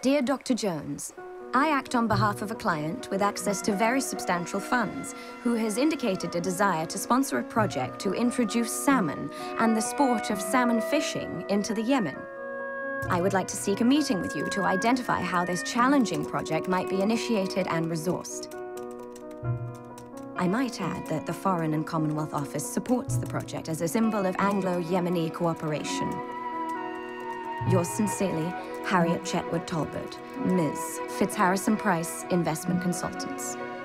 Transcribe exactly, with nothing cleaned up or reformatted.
Dear Doctor Jones, I act on behalf of a client with access to very substantial funds who has indicated a desire to sponsor a project to introduce salmon and the sport of salmon fishing into the Yemen. I would like to seek a meeting with you to identify how this challenging project might be initiated and resourced. I might add that the Foreign and Commonwealth Office supports the project as a symbol of Anglo-Yemeni cooperation. Yours sincerely, Harriet Chetwood Talbot, Miz Fitzharrison Price, Investment Consultants.